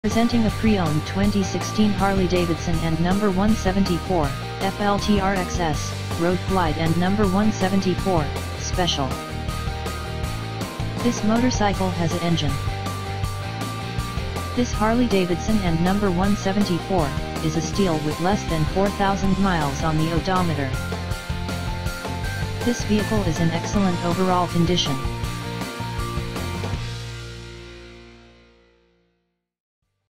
Presenting a pre-owned 2016 Harley-Davidson and number 174, FLTRXS, Road Glide and number 174, Special. This motorcycle has an engine. This Harley-Davidson and number 174, is a steel with less than 4,000 miles on the odometer. This vehicle is in excellent overall condition.